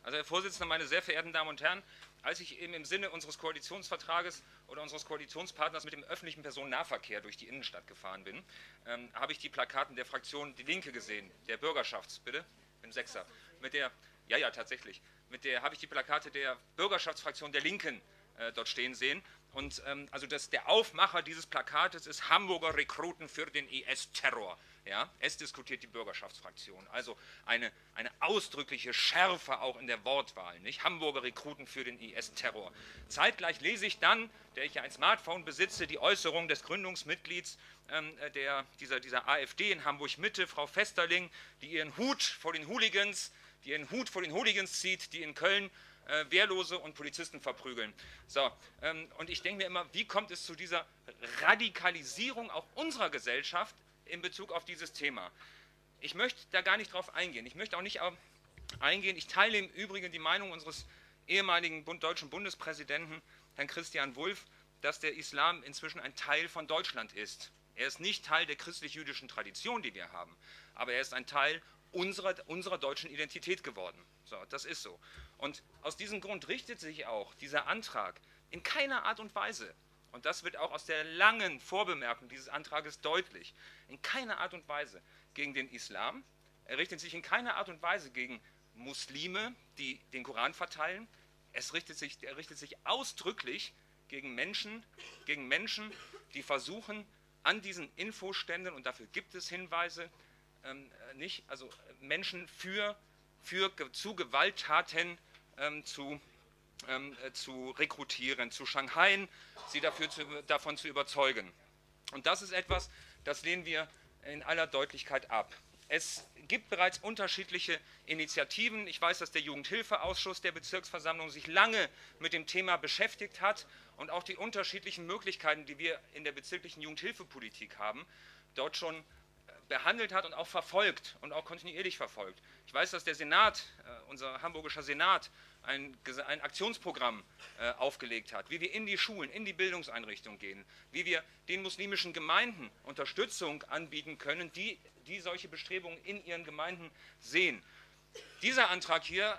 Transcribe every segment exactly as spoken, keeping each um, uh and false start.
Also, Herr Vorsitzender, meine sehr verehrten Damen und Herren, als ich eben im Sinne unseres Koalitionsvertrages oder unseres Koalitionspartners mit dem öffentlichen Personennahverkehr durch die Innenstadt gefahren bin, ähm, habe ich die Plakaten der Fraktion Die Linke gesehen, der Bürgerschafts... Bitte? Ich bin Sechser. Mit der... Ja, ja, tatsächlich. Mit der habe ich die Plakate der Bürgerschaftsfraktion der Linken äh, dort stehen sehen. Und ähm, also das, der Aufmacher dieses Plakates ist Hamburger Rekruten für den I S-Terror. Ja, es diskutiert die Bürgerschaftsfraktion. Also eine, eine ausdrückliche Schärfe auch in der Wortwahl. Nicht? Hamburger Rekruten für den I S-Terror. Zeitgleich lese ich dann, der ich ja ein Smartphone besitze, die Äußerung des Gründungsmitglieds ähm, der, dieser, dieser AfD in Hamburg-Mitte, Frau Vesterling, die ihren Hut vor den Hooligans, die ihren Hut vor den Hooligans zieht, die in Köln äh, Wehrlose und Polizisten verprügeln. So, ähm, und ich denke mir immer, wie kommt es zu dieser Radikalisierung auch unserer Gesellschaft in Bezug auf dieses Thema? Ich möchte da gar nicht drauf eingehen. Ich möchte auch nicht eingehen. Ich teile im Übrigen die Meinung unseres ehemaligen Bund deutschen Bundespräsidenten, Herrn Christian Wulff, dass der Islam inzwischen ein Teil von Deutschland ist. Er ist nicht Teil der christlich-jüdischen Tradition, die wir haben, aber er ist ein Teil unserer, unserer deutschen Identität geworden. So, das ist so. Und aus diesem Grund richtet sich auch dieser Antrag in keiner Art und Weise, und das wird auch aus der langen Vorbemerkung dieses Antrages deutlich, in keiner Art und Weise gegen den Islam. Er richtet sich in keiner Art und Weise gegen Muslime, die den Koran verteilen. Es richtet sich, er richtet sich ausdrücklich gegen Menschen, gegen Menschen, die versuchen, an diesen Infoständen, und dafür gibt es Hinweise, ähm, nicht, also Menschen für, für, zu Gewalttaten ähm, zu Ähm, äh, zu rekrutieren, zu Shanghaien, sie dafür zu, davon zu überzeugen. Und das ist etwas, das lehnen wir in aller Deutlichkeit ab. Es gibt bereits unterschiedliche Initiativen. Ich weiß, dass der Jugendhilfeausschuss der Bezirksversammlung sich lange mit dem Thema beschäftigt hat und auch die unterschiedlichen Möglichkeiten, die wir in der bezirklichen Jugendhilfepolitik haben, dort schon behandelt hat und auch verfolgt und auch kontinuierlich verfolgt. Ich weiß, dass der Senat, äh, unser hamburgischer Senat, ein, ein Aktionsprogramm äh, aufgelegt hat, wie wir in die Schulen, in die Bildungseinrichtungen gehen, wie wir den muslimischen Gemeinden Unterstützung anbieten können, die, die solche Bestrebungen in ihren Gemeinden sehen. Dieser Antrag hier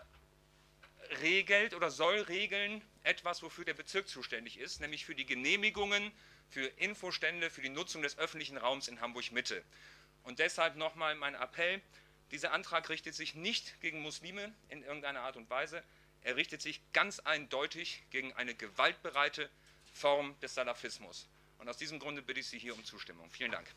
regelt oder soll regeln etwas, wofür der Bezirk zuständig ist, nämlich für die Genehmigungen, für Infostände, für die Nutzung des öffentlichen Raums in Hamburg-Mitte. Und deshalb nochmal mein Appell, dieser Antrag richtet sich nicht gegen Muslime in irgendeiner Art und Weise, er richtet sich ganz eindeutig gegen eine gewaltbereite Form des Salafismus. Und aus diesem Grunde bitte ich Sie hier um Zustimmung. Vielen Dank.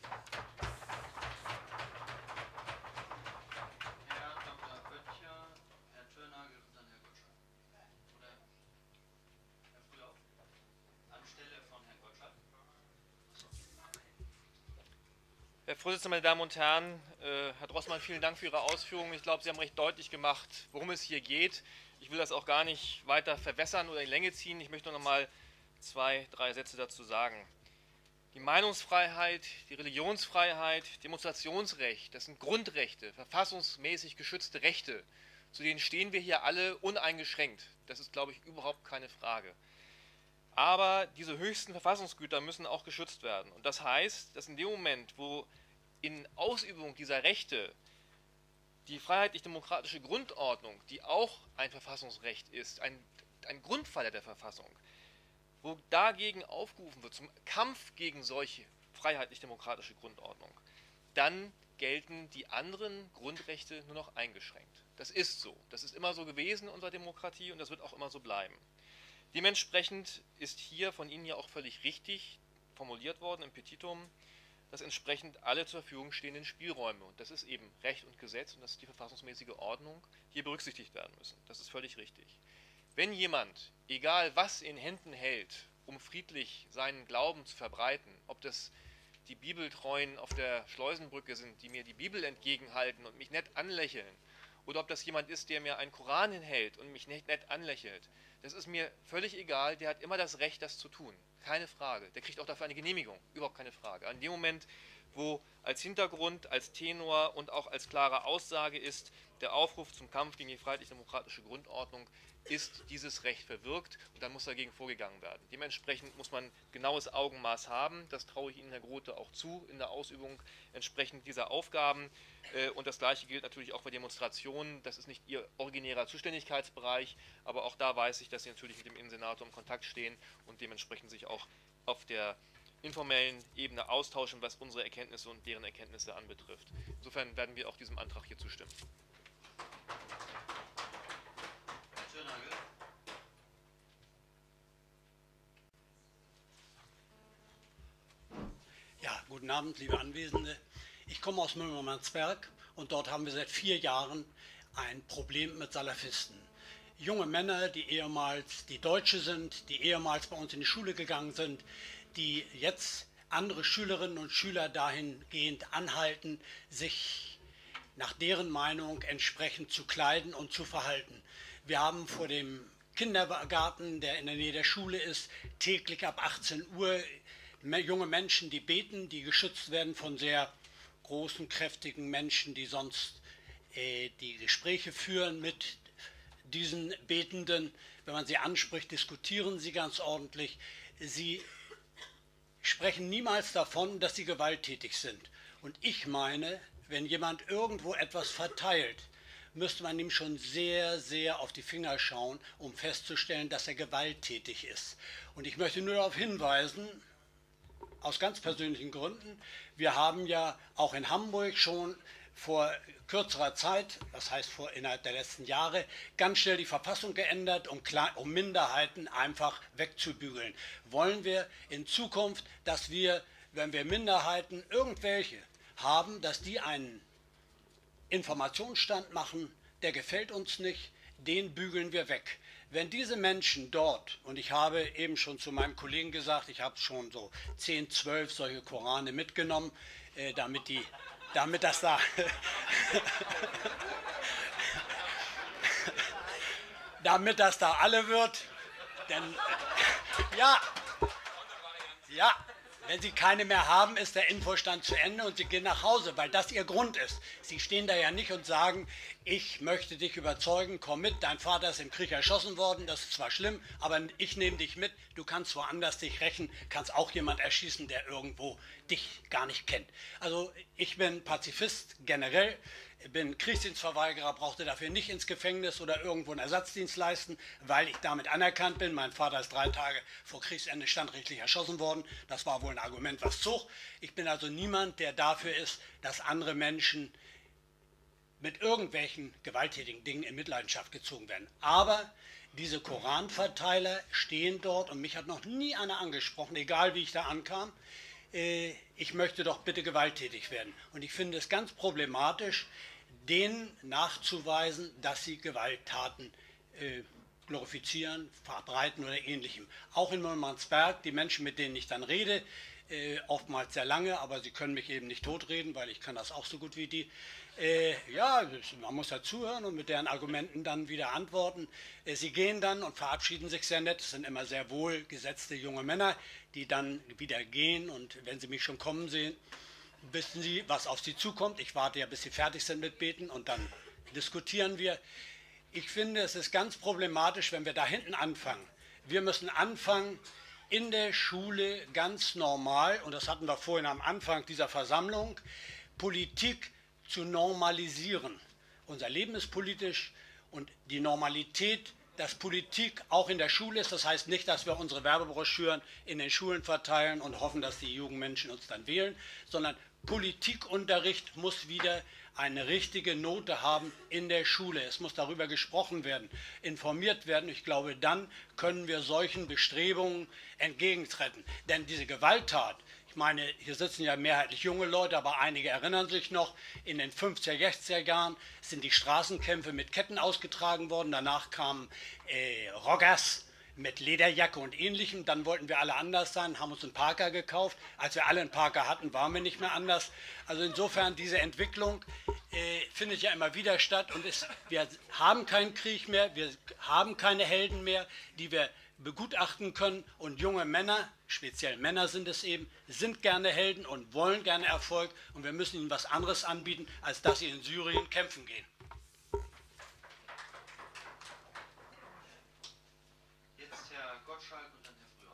Herr Doktor Böttcher, Herr Tönagel und dann Herr Gottschalk. Oder Herr Frühauf? Anstelle von Herrn Gottschalk. Herr Vorsitzender, meine Damen und Herren, äh, Herr Drossmann, vielen Dank für Ihre Ausführungen. Ich glaube, Sie haben recht deutlich gemacht, worum es hier geht. Ich will das auch gar nicht weiter verwässern oder in die Länge ziehen. Ich möchte nur noch mal zwei, drei Sätze dazu sagen. Die Meinungsfreiheit, die Religionsfreiheit, Demonstrationsrecht, das sind Grundrechte, verfassungsmäßig geschützte Rechte. Zu denen stehen wir hier alle uneingeschränkt. Das ist, glaube ich, überhaupt keine Frage. Aber diese höchsten Verfassungsgüter müssen auch geschützt werden. Und das heißt, dass in dem Moment, wo in Ausübung dieser Rechte die freiheitlich-demokratische Grundordnung, die auch ein Verfassungsrecht ist, ein, ein Grundpfeiler der Verfassung, wo dagegen aufgerufen wird, zum Kampf gegen solche freiheitlich-demokratische Grundordnung, dann gelten die anderen Grundrechte nur noch eingeschränkt. Das ist so. Das ist immer so gewesen in unserer Demokratie und das wird auch immer so bleiben. Dementsprechend ist hier von Ihnen ja auch völlig richtig formuliert worden im Petitum, dass entsprechend alle zur Verfügung stehenden Spielräume, und das ist eben Recht und Gesetz und das ist die verfassungsmäßige Ordnung, hier berücksichtigt werden müssen. Das ist völlig richtig. Wenn jemand, egal was in Händen hält, um friedlich seinen Glauben zu verbreiten, ob das die Bibeltreuen auf der Schleusenbrücke sind, die mir die Bibel entgegenhalten und mich nett anlächeln, oder ob das jemand ist, der mir einen Koran hinhält und mich nicht nett anlächelt, das ist mir völlig egal, der hat immer das Recht, das zu tun. Keine Frage. Der kriegt auch dafür eine Genehmigung. Überhaupt keine Frage. In dem Moment, wo als Hintergrund, als Tenor und auch als klare Aussage ist, der Aufruf zum Kampf gegen die freiheitlich-demokratische Grundordnung ist dieses Recht verwirkt und dann muss dagegen vorgegangen werden. Dementsprechend muss man genaues Augenmaß haben, das traue ich Ihnen, Herr Grote, auch zu, in der Ausübung entsprechend dieser Aufgaben. Und das Gleiche gilt natürlich auch bei Demonstrationen. Das ist nicht Ihr originärer Zuständigkeitsbereich, aber auch da weiß ich, dass Sie natürlich mit dem Innensenator in Kontakt stehen und dementsprechend sich auch auf der informellen Ebene austauschen, was unsere Erkenntnisse und deren Erkenntnisse anbetrifft. Insofern werden wir auch diesem Antrag hier zustimmen. Ja, guten Abend, liebe Anwesende. Ich komme aus Müllermannsberg und dort haben wir seit vier Jahren ein Problem mit Salafisten. Junge Männer, die ehemals die Deutsche sind, die ehemals bei uns in die Schule gegangen sind, die jetzt andere Schülerinnen und Schüler dahingehend anhalten, sich nach deren Meinung entsprechend zu kleiden und zu verhalten. Wir haben vor dem Kindergarten, der in der Nähe der Schule ist, täglich ab achtzehn Uhr junge Menschen, die beten, die geschützt werden von sehr großen, kräftigen Menschen, die sonst äh, die Gespräche führen mit diesen Betenden. Wenn man sie anspricht, diskutieren sie ganz ordentlich. Sie sprechen niemals davon, dass sie gewalttätig sind. Und ich meine, wenn jemand irgendwo etwas verteilt, müsste man ihm schon sehr, sehr auf die Finger schauen, um festzustellen, dass er gewalttätig ist. Und ich möchte nur darauf hinweisen, aus ganz persönlichen Gründen, wir haben ja auch in Hamburg schon vor kürzerer Zeit, das heißt vor innerhalb der letzten Jahre, ganz schnell die Verfassung geändert, um, um Minderheiten einfach wegzubügeln. Wollen wir in Zukunft, dass wir, wenn wir Minderheiten irgendwelche haben, dass die einen Informationsstand machen, der gefällt uns nicht, den bügeln wir weg. Wenn diese Menschen dort, und ich habe eben schon zu meinem Kollegen gesagt, ich habe schon so zehn, zwölf solche Korane mitgenommen, äh, damit, die, damit das da... damit das da alle wird, denn... Äh, ja, ja, wenn Sie keine mehr haben, ist der Infostand zu Ende und Sie gehen nach Hause, weil das Ihr Grund ist. Sie stehen da ja nicht und sagen, ich möchte dich überzeugen, komm mit, dein Vater ist im Krieg erschossen worden, das ist zwar schlimm, aber ich nehme dich mit, du kannst woanders dich rächen, kannst auch jemand erschießen, der irgendwo dich gar nicht kennt. Also ich bin Pazifist generell, bin Kriegsdienstverweigerer, brauchte dafür nicht ins Gefängnis oder irgendwo einen Ersatzdienst leisten, weil ich damit anerkannt bin. Mein Vater ist drei Tage vor Kriegsende standrechtlich erschossen worden. Das war wohl ein Argument, was zog. Ich bin also niemand, der dafür ist, dass andere Menschen mit irgendwelchen gewalttätigen Dingen in Mitleidenschaft gezogen werden. Aber diese Koranverteiler stehen dort und mich hat noch nie einer angesprochen, egal wie ich da ankam, äh, ich möchte doch bitte gewalttätig werden. Und ich finde es ganz problematisch, denen nachzuweisen, dass sie Gewalttaten äh, glorifizieren, verbreiten oder ähnlichem. Auch in Müllermannsberg, die Menschen, mit denen ich dann rede, äh, oftmals sehr lange, aber sie können mich eben nicht totreden, weil ich kann das auch so gut wie die. Äh, ja, man muss ja zuhören und mit deren Argumenten dann wieder antworten. Äh, sie gehen dann und verabschieden sich sehr nett. Es sind immer sehr wohlgesetzte junge Männer, die dann wieder gehen und wenn sie mich schon kommen sehen, wissen sie, was auf sie zukommt. Ich warte ja, bis sie fertig sind mit Beten und dann diskutieren wir. Ich finde, es ist ganz problematisch, wenn wir da hinten anfangen. Wir müssen anfangen, in der Schule ganz normal, und das hatten wir vorhin am Anfang dieser Versammlung, Politik zu normalisieren. Unser Leben ist politisch und die Normalität, dass Politik auch in der Schule ist. Das heißt nicht, dass wir unsere Werbebroschüren in den Schulen verteilen und hoffen, dass die jungen Menschen uns dann wählen, sondern Politikunterricht muss wieder eine richtige Note haben in der Schule. Es muss darüber gesprochen werden, informiert werden. Ich glaube, dann können wir solchen Bestrebungen entgegentreten. Denn diese Gewalttat, ich meine, hier sitzen ja mehrheitlich junge Leute, aber einige erinnern sich noch, in den fünfziger, sechziger Jahren sind die Straßenkämpfe mit Ketten ausgetragen worden. Danach kamen äh, Roggers mit Lederjacke und Ähnlichem. Dann wollten wir alle anders sein, haben uns einen Parker gekauft. Als wir alle einen Parker hatten, waren wir nicht mehr anders. Also insofern, diese Entwicklung äh, findet ja immer wieder statt. Und es, wir haben keinen Krieg mehr, wir haben keine Helden mehr, die wir begutachten können. Und junge Männer, speziell Männer sind es eben, sind gerne Helden und wollen gerne Erfolg. Und wir müssen ihnen was anderes anbieten, als dass sie in Syrien kämpfen gehen. Jetzt Herr Gottschalk und dann Herr Frühauf.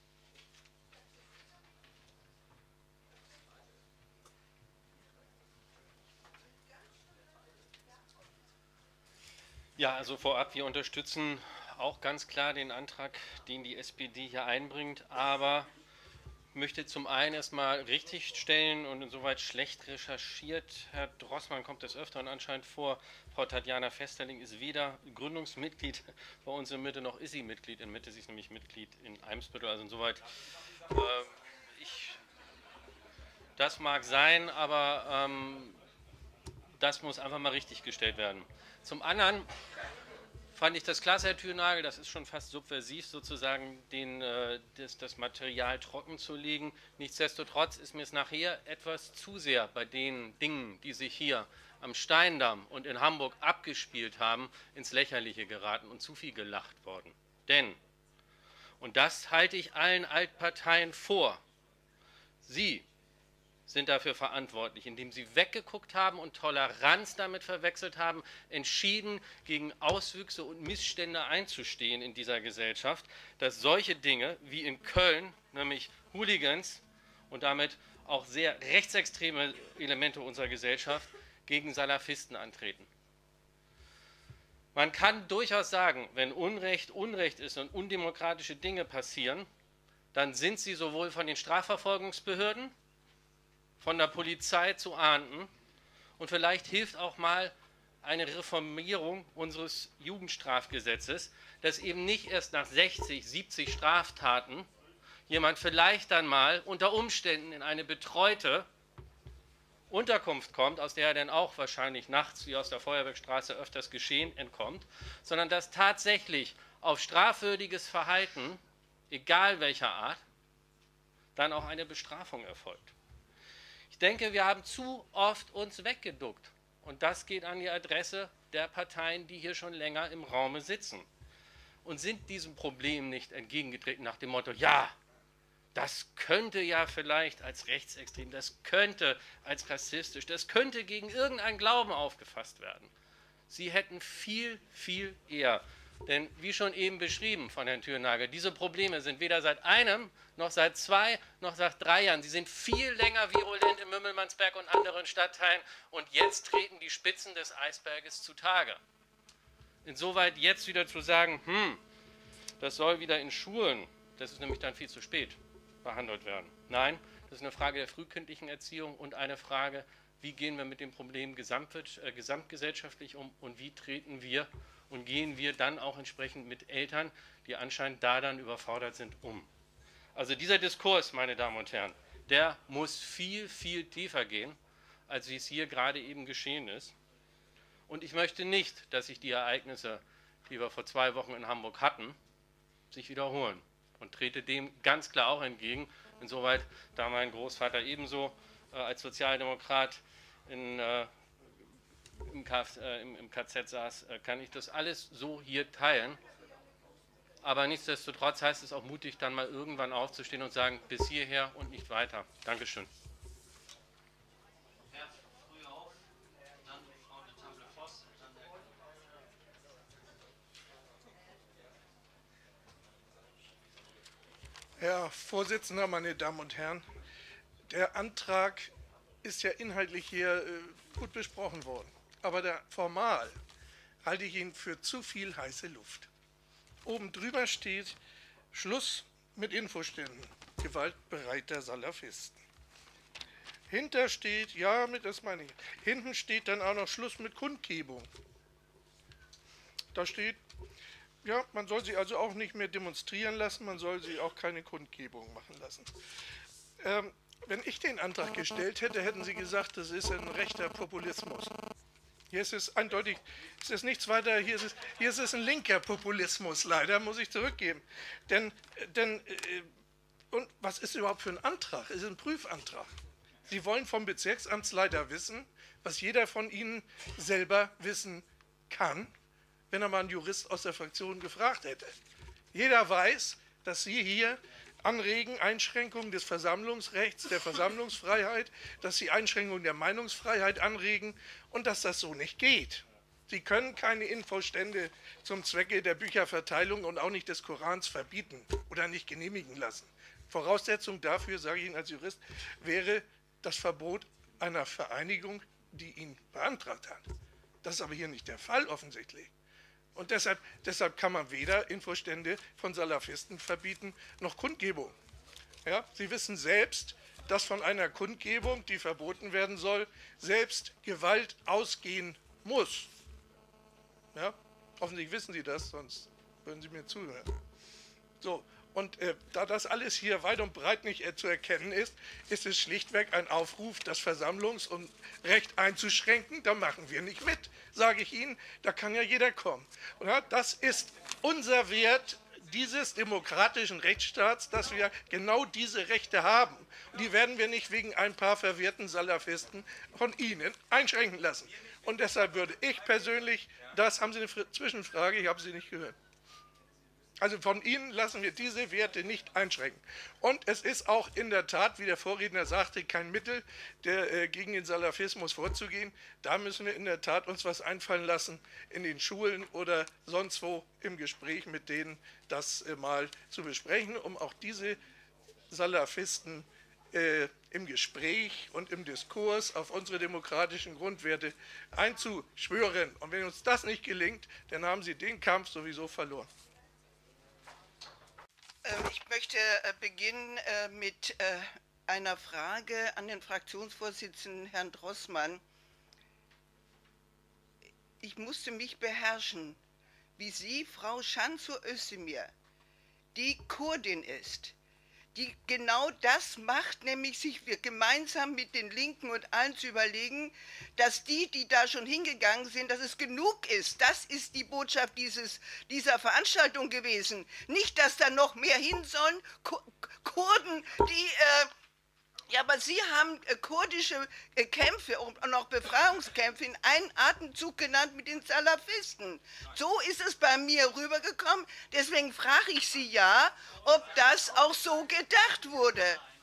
Ja, also vorab, wir unterstützen auch ganz klar den Antrag, den die S P D hier einbringt, aber ich möchte zum einen erstmal richtigstellen und insoweit schlecht recherchiert. Herr Drossmann kommt des Öfteren anscheinend vor. Frau Tatjana Festerling ist weder Gründungsmitglied bei uns in Mitte, noch ist sie Mitglied in Mitte. Sie ist nämlich Mitglied in Eimsbüttel. Also insoweit, äh, ich, das mag sein, aber ähm, das muss einfach mal richtig gestellt werden. Zum anderen fand ich das klasse, Herr Thürnagel, das ist schon fast subversiv sozusagen, den, äh, das, das Material trocken zu legen. Nichtsdestotrotz ist mir es nachher etwas zu sehr bei den Dingen, die sich hier am Steindamm und in Hamburg abgespielt haben, ins Lächerliche geraten und zu viel gelacht worden. Denn, und das halte ich allen Altparteien vor, Sie sind dafür verantwortlich, indem sie weggeguckt haben und Toleranz damit verwechselt haben, entschieden gegen Auswüchse und Missstände einzustehen in dieser Gesellschaft, dass solche Dinge wie in Köln, nämlich Hooligans und damit auch sehr rechtsextreme Elemente unserer Gesellschaft, gegen Salafisten antreten. Man kann durchaus sagen, wenn Unrecht Unrecht ist und undemokratische Dinge passieren, dann sind sie sowohl von den Strafverfolgungsbehörden, von der Polizei zu ahnden, und vielleicht hilft auch mal eine Reformierung unseres Jugendstrafgesetzes, dass eben nicht erst nach sechzig, siebzig Straftaten jemand vielleicht dann mal unter Umständen in eine betreute Unterkunft kommt, aus der er dann auch wahrscheinlich nachts wie aus der Feuerwerkstraße öfters geschehen entkommt, sondern dass tatsächlich auf strafwürdiges Verhalten, egal welcher Art, dann auch eine Bestrafung erfolgt. Ich denke, wir haben zu oft uns weggeduckt. Und das geht an die Adresse der Parteien, die hier schon länger im Raume sitzen. Und sind diesem Problem nicht entgegengetreten nach dem Motto, ja, das könnte ja vielleicht als rechtsextrem, das könnte als rassistisch, das könnte gegen irgendeinen Glauben aufgefasst werden. Sie hätten viel, viel eher, denn wie schon eben beschrieben von Herrn Thürnagel, diese Probleme sind weder seit einem, noch seit zwei, noch seit drei Jahren. Sie sind viel länger virulent in Mümmelmannsberg und anderen Stadtteilen, und jetzt treten die Spitzen des Eisberges zutage. Insoweit jetzt wieder zu sagen, hm, das soll wieder in Schulen, das ist nämlich dann viel zu spät, behandelt werden. Nein, das ist eine Frage der frühkindlichen Erziehung und eine Frage, wie gehen wir mit dem Problem äh, gesamtgesellschaftlich um und wie treten wir und gehen wir dann auch entsprechend mit Eltern, die anscheinend da dann überfordert sind, um. Also dieser Diskurs, meine Damen und Herren, der muss viel, viel tiefer gehen, als wie es hier gerade eben geschehen ist. Und ich möchte nicht, dass sich die Ereignisse, die wir vor zwei Wochen in Hamburg hatten, sich wiederholen. Und trete dem ganz klar auch entgegen. Insoweit, da mein Großvater ebenso äh, als Sozialdemokrat in, äh, im, Kf, äh, im, im K Z saß, äh, kann ich das alles so hier teilen. Aber nichtsdestotrotz heißt es auch mutig, dann mal irgendwann aufzustehen und sagen, bis hierher und nicht weiter. Dankeschön. Herr Frühauf, dann Frau de Table-Voss und dann Herr Kollege. Herr Vorsitzender, meine Damen und Herren, der Antrag ist ja inhaltlich hier äh, gut besprochen worden. Aber der, formal halte ich ihn für zu viel heiße Luft. Oben drüber steht Schluss mit Infoständen, gewaltbereiter Salafisten. Hinter steht, ja, mit das meine ich, hinten steht dann auch noch Schluss mit Kundgebung. Da steht, ja, man soll sie also auch nicht mehr demonstrieren lassen, man soll sie auch keine Kundgebung machen lassen. Ähm, wenn ich den Antrag gestellt hätte, hätten Sie gesagt, das ist ein rechter Populismus. Hier ist es eindeutig, es ist nichts weiter, hier ist es, hier ist es ein linker Populismus, leider, muss ich zurückgeben. Denn, denn äh, und was ist überhaupt für ein Antrag? Es ist ein Prüfantrag. Sie wollen vom Bezirksamtsleiter wissen, was jeder von Ihnen selber wissen kann, wenn er mal einen Jurist aus der Fraktion gefragt hätte. Jeder weiß, dass Sie hier anregen, Einschränkungen des Versammlungsrechts, der Versammlungsfreiheit, dass Sie Einschränkungen der Meinungsfreiheit anregen und dass das so nicht geht. Sie können keine Infostände zum Zwecke der Bücherverteilung und auch nicht des Korans verbieten oder nicht genehmigen lassen. Voraussetzung dafür, sage ich Ihnen als Jurist, wäre das Verbot einer Vereinigung, die ihn beantragt hat. Das ist aber hier nicht der Fall offensichtlich. Und deshalb, deshalb kann man weder Infostände von Salafisten verbieten, noch Kundgebung. Ja, Sie wissen selbst, dass von einer Kundgebung, die verboten werden soll, selbst Gewalt ausgehen muss. Ja, hoffentlich wissen Sie das, sonst würden Sie mir zuhören. So, und äh, da das alles hier weit und breit nicht äh, zu erkennen ist, ist es schlichtweg ein Aufruf, das Versammlungs- und Recht einzuschränken. Da machen wir nicht mit, sage ich Ihnen. Da kann ja jeder kommen. Und, ja, das ist unser Wert dieses demokratischen Rechtsstaats, dass wir genau diese Rechte haben. Und die werden wir nicht wegen ein paar verwirrten Salafisten von Ihnen einschränken lassen. Und deshalb würde ich persönlich, das haben Sie eine Zwischenfrage, ich habe Sie nicht gehört. Also von Ihnen lassen wir diese Werte nicht einschränken. Und es ist auch in der Tat, wie der Vorredner sagte, kein Mittel, der, äh, gegen den Salafismus vorzugehen. Da müssen wir in der Tat uns was einfallen lassen, in den Schulen oder sonst wo im Gespräch mit denen, das äh, mal zu besprechen, um auch diese Salafisten äh, im Gespräch und im Diskurs auf unsere demokratischen Grundwerte einzuschwören. Und wenn uns das nicht gelingt, dann haben Sie den Kampf sowieso verloren. Ich möchte beginnen mit einer Frage an den Fraktionsvorsitzenden Herrn Drossmann. Ich musste mich beherrschen, wie Sie, Frau Şansu Özdemir, die Kurdin ist, die genau das macht, nämlich sich gemeinsam mit den Linken und allen zu überlegen, dass die, die da schon hingegangen sind, dass es genug ist. Das ist die Botschaft dieses, dieser Veranstaltung gewesen. Nicht, dass da noch mehr hin sollen. Kurden, die... Äh, Ja, aber Sie haben äh, kurdische äh, Kämpfe und auch Befreiungskämpfe in einen Atemzug genannt mit den Salafisten. So ist es bei mir rübergekommen. Deswegen frage ich Sie ja, ob das auch so gedacht wurde.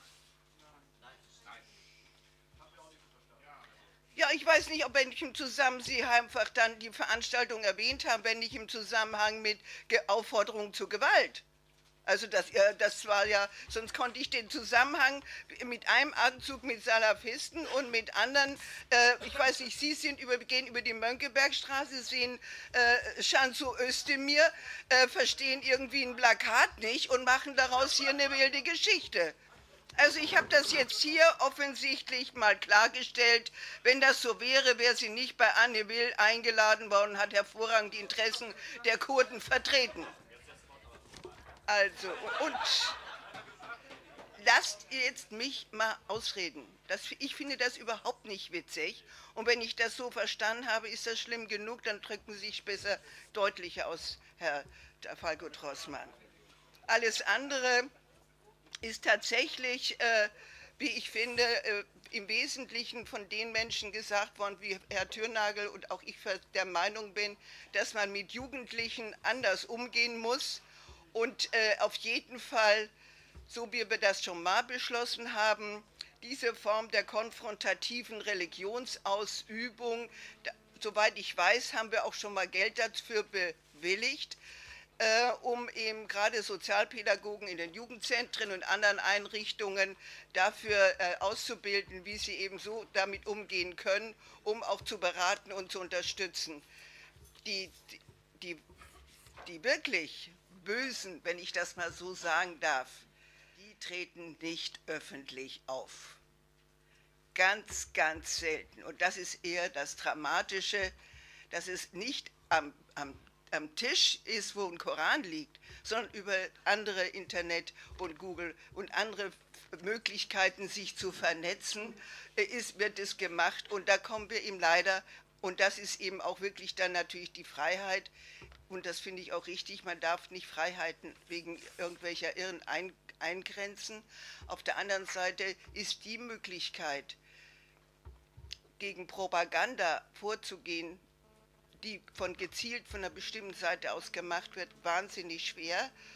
Ja, ich weiß nicht, ob wenn ich im Zusammenhang, Sie einfach dann die Veranstaltung erwähnt haben, wenn nicht im Zusammenhang mit Aufforderung zur Gewalt. Also das, das war ja, sonst konnte ich den Zusammenhang mit einem Atemzug mit Salafisten und mit anderen, äh, ich weiß nicht, Sie sind über, gehen über die Mönckebergstraße, sehen äh, Şansu Özdemir, äh, verstehen irgendwie ein Plakat nicht und machen daraus hier eine wilde Geschichte. Also ich habe das jetzt hier offensichtlich mal klargestellt. Wenn das so wäre, wäre sie nicht bei Anne Will eingeladen worden und hat hervorragend die Interessen der Kurden vertreten. Also, und lasst jetzt mich mal ausreden. Das, ich finde das überhaupt nicht witzig. Und wenn ich das so verstanden habe, ist das schlimm genug, dann drücken Sie sich besser deutlicher aus, Herr Falco Drossmann. Alles andere ist tatsächlich, äh, wie ich finde, äh, im Wesentlichen von den Menschen gesagt worden, wie Herr Thürnagel und auch ich der Meinung bin, dass man mit Jugendlichen anders umgehen muss. Und äh, auf jeden Fall, so wie wir das schon mal beschlossen haben, diese Form der konfrontativen Religionsausübung, da, soweit ich weiß, haben wir auch schon mal Geld dafür bewilligt, äh, um eben gerade Sozialpädagogen in den Jugendzentren und anderen Einrichtungen dafür äh, auszubilden, wie sie eben so damit umgehen können, um auch zu beraten und zu unterstützen. Die, die, die, die wirklich Bösen, wenn ich das mal so sagen darf, die treten nicht öffentlich auf. Ganz, ganz selten. Und das ist eher das Dramatische, dass es nicht am, am, am Tisch ist, wo ein Koran liegt, sondern über andere Internet und Google und andere Möglichkeiten, sich zu vernetzen, ist, wird es gemacht. Und da kommen wir ihm leider, und das ist eben auch wirklich dann natürlich die Freiheit, und das finde ich auch richtig, man darf nicht Freiheiten wegen irgendwelcher Irren ein, eingrenzen. Auf der anderen Seite ist die Möglichkeit, gegen Propaganda vorzugehen, die von gezielt von einer bestimmten Seite aus gemacht wird, wahnsinnig schwer.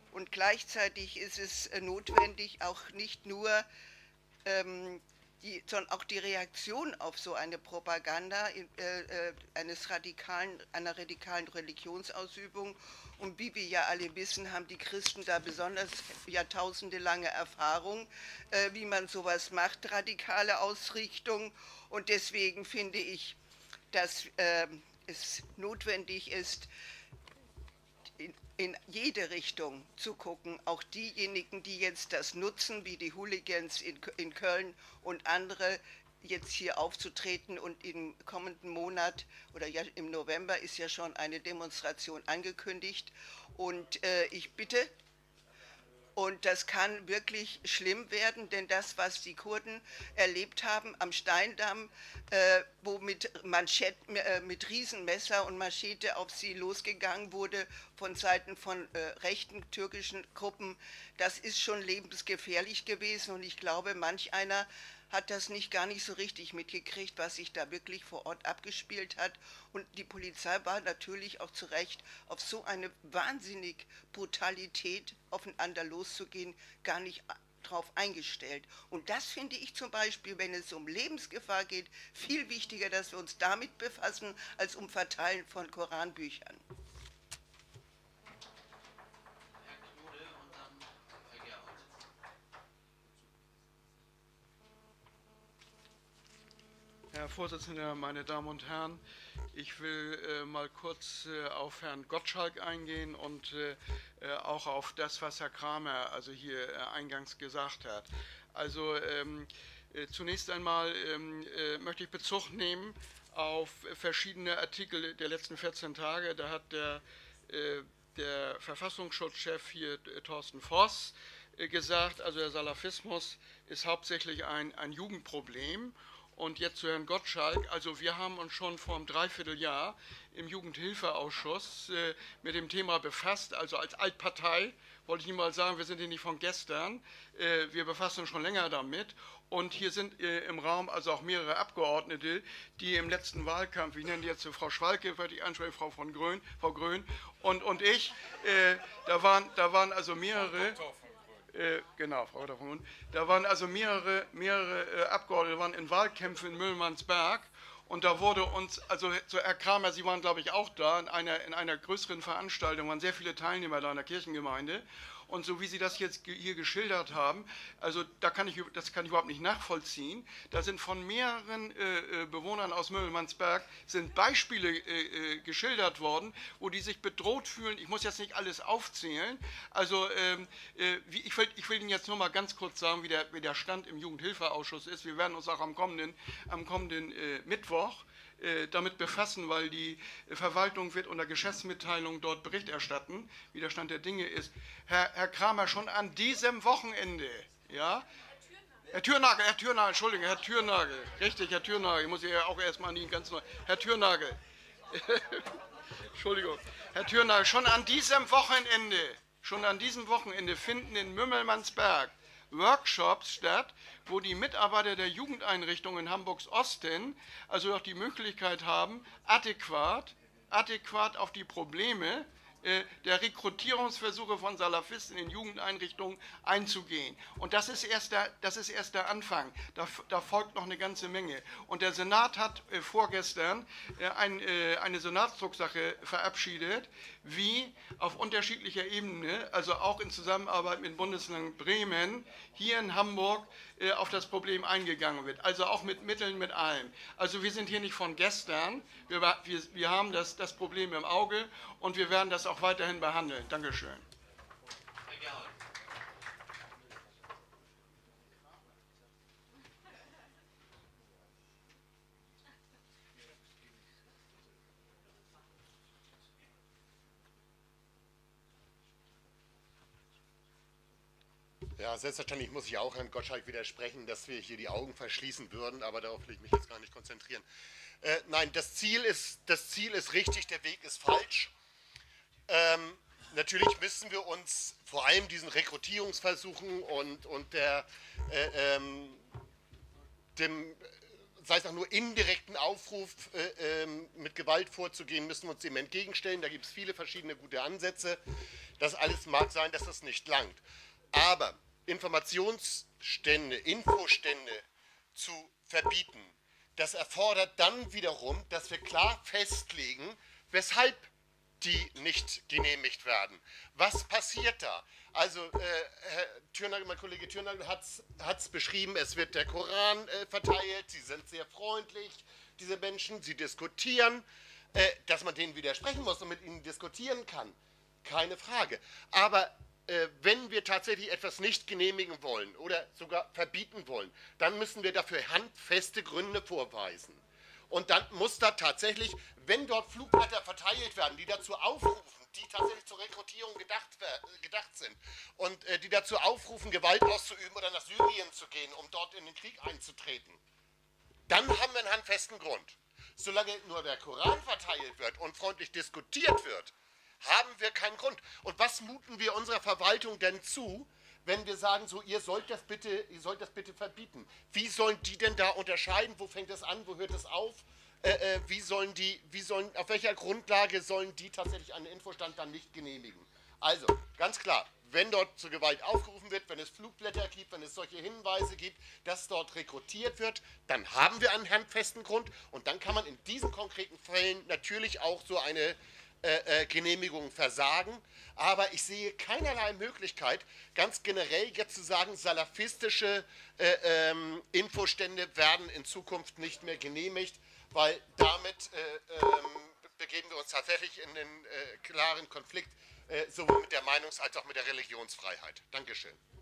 Und gleichzeitig ist es notwendig, auch nicht nur ähm, die, sondern auch die Reaktion auf so eine Propaganda äh, äh, eines radikalen, einer radikalen Religionsausübung. Und wie wir ja alle wissen, haben die Christen da besonders jahrtausendelange Erfahrung, äh, wie man sowas macht, radikale Ausrichtung. Und deswegen finde ich, dass äh, es notwendig ist, in, in jede Richtung zu gucken, auch diejenigen, die jetzt das nutzen, wie die Hooligans in, in Köln und andere, jetzt hier aufzutreten, und im kommenden Monat oder ja im November ist ja schon eine Demonstration angekündigt, und äh, ich bitte, und das kann wirklich schlimm werden, denn das, was die Kurden erlebt haben am Steindamm, äh, wo mit, Manschett, äh, mit Riesenmesser und Machete auf sie losgegangen wurde von Seiten von äh, rechten türkischen Gruppen, das ist schon lebensgefährlich gewesen, und ich glaube, manch einer hat das nicht gar nicht so richtig mitgekriegt, was sich da wirklich vor Ort abgespielt hat. Und die Polizei war natürlich auch zu Recht auf so eine wahnsinnig Brutalität, aufeinander loszugehen, gar nicht drauf eingestellt. Und das finde ich zum Beispiel, wenn es um Lebensgefahr geht, viel wichtiger, dass wir uns damit befassen, als um Verteilen von Koranbüchern. Herr Vorsitzender, meine Damen und Herren, ich will äh, mal kurz äh, auf Herrn Gottschalk eingehen und äh, auch auf das, was Herr Kramer also hier äh, eingangs gesagt hat. Also ähm, äh, zunächst einmal ähm, äh, möchte ich Bezug nehmen auf verschiedene Artikel der letzten vierzehn Tage. Da hat der, äh, der Verfassungsschutzchef hier, äh, Thorsten Voss, äh, gesagt, also der Salafismus ist hauptsächlich ein, ein Jugendproblem. Und jetzt zu Herrn Gottschalk, also wir haben uns schon vor einem Dreivierteljahr im Jugendhilfeausschuss äh, mit dem Thema befasst, also als Altpartei, wollte ich Ihnen mal sagen, wir sind hier nicht von gestern, äh, wir befassen uns schon länger damit, und hier sind äh, im Raum also auch mehrere Abgeordnete, die im letzten Wahlkampf, ich nenne jetzt Frau Schwalke, würde ich ansprechen, Frau von Grön, Frau Grön und, und ich, äh, da, waren, da waren also mehrere... Äh, genau, Frau Grün. Da waren also mehrere, mehrere äh, Abgeordnete, waren in Wahlkämpfen in Müllmannsberg, und da wurde uns, also so Herr Kramer, Sie waren glaube ich auch da, in einer, in einer größeren Veranstaltung, waren sehr viele Teilnehmer da in der Kirchengemeinde, und so wie Sie das jetzt hier geschildert haben, also da kann ich, das kann ich überhaupt nicht nachvollziehen, da sind von mehreren äh, Bewohnern aus Müllmannsberg sind Beispiele äh, geschildert worden, wo die sich bedroht fühlen. Ich muss jetzt nicht alles aufzählen, also ähm, äh, wie, ich, will, ich will Ihnen jetzt nur mal ganz kurz sagen, wie der, wie der Stand im Jugendhilfeausschuss ist. Wir werden uns auch am kommenden, am kommenden äh, Mittwoch damit befassen, weil die Verwaltung wird unter Geschäftsmitteilung dort Bericht erstatten, wie der Stand der Dinge ist. Herr, Herr Kramer, schon an diesem Wochenende, ja, Herr Thürnagel, Herr Thürnagel, Entschuldigung, Herr Thürnagel, richtig, Herr Thürnagel, ich muss ja auch erstmal an Ihnen ganz neu, Herr Thürnagel, Entschuldigung, Herr Thürnagel, schon an diesem Wochenende, schon an diesem Wochenende finden in Mümmelmannsberg Workshops statt, wo die Mitarbeiter der Jugendeinrichtungen Hamburgs Osten also auch die Möglichkeit haben, adäquat, adäquat auf die Probleme äh, der Rekrutierungsversuche von Salafisten in Jugendeinrichtungen einzugehen. Und das ist erst der, das ist erst der Anfang. Da, da folgt noch eine ganze Menge. Und der Senat hat äh, vorgestern äh, ein, äh, eine Senatsdrucksache verabschiedet, wie auf unterschiedlicher Ebene, also auch in Zusammenarbeit mit dem Bundesland Bremen, hier in Hamburg äh, auf das Problem eingegangen wird. Also auch mit Mitteln, mit allem. Also wir sind hier nicht von gestern, wir, wir, wir haben das, das Problem im Auge, und wir werden das auch weiterhin behandeln. Dankeschön. Ja, selbstverständlich muss ich auch Herrn Gottschalk widersprechen, dass wir hier die Augen verschließen würden, aber darauf will ich mich jetzt gar nicht konzentrieren. Äh, nein, das Ziel, ist, das Ziel ist richtig, der Weg ist falsch. Ähm, natürlich müssen wir uns vor allem diesen Rekrutierungsversuchen und, und der, äh, ähm, dem sei es auch nur indirekten Aufruf, äh, ähm, mit Gewalt vorzugehen, müssen wir uns dem entgegenstellen. Da gibt es viele verschiedene gute Ansätze. Das alles mag sein, dass das nicht langt. Aber Informationsstände, Infostände zu verbieten, das erfordert dann wiederum, dass wir klar festlegen, weshalb die nicht genehmigt werden. Was passiert da? Also, äh, Herr Thürnagel, mein Kollege Thürnagel hat es beschrieben, es wird der Koran äh, verteilt, sie sind sehr freundlich, diese Menschen, sie diskutieren, äh, dass man denen widersprechen muss und mit ihnen diskutieren kann, keine Frage. Aber äh, wenn wir tatsächlich etwas nicht genehmigen wollen oder sogar verbieten wollen, dann müssen wir dafür handfeste Gründe vorweisen. Und dann muss da tatsächlich, wenn dort Flugblätter verteilt werden, die dazu aufrufen, die tatsächlich zur Rekrutierung gedacht, gedacht sind und äh, die dazu aufrufen, Gewalt auszuüben oder nach Syrien zu gehen, um dort in den Krieg einzutreten, dann haben wir einen handfesten Grund. Solange nur der Koran verteilt wird und freundlich diskutiert wird, haben wir keinen Grund. Und was muten wir unserer Verwaltung denn zu, wenn wir sagen, so, ihr sollt das bitte, ihr sollt das bitte verbieten? Wie sollen die denn da unterscheiden? Wo fängt es an? Wo hört es auf? Äh, äh, wie sollen die, wie sollen, auf welcher Grundlage sollen die tatsächlich einen Infostand dann nicht genehmigen? Also, ganz klar, wenn dort zur Gewalt aufgerufen wird, wenn es Flugblätter gibt, wenn es solche Hinweise gibt, dass dort rekrutiert wird, dann haben wir einen handfesten Grund und dann kann man in diesen konkreten Fällen natürlich auch so eine Äh, äh, Genehmigung versagen, aber ich sehe keinerlei Möglichkeit, ganz generell jetzt zu sagen, salafistische äh, ähm, Infostände werden in Zukunft nicht mehr genehmigt, weil damit äh, ähm, begeben wir uns tatsächlich in den äh, klaren Konflikt, äh, sowohl mit der Meinungs- als auch mit der Religionsfreiheit. Dankeschön.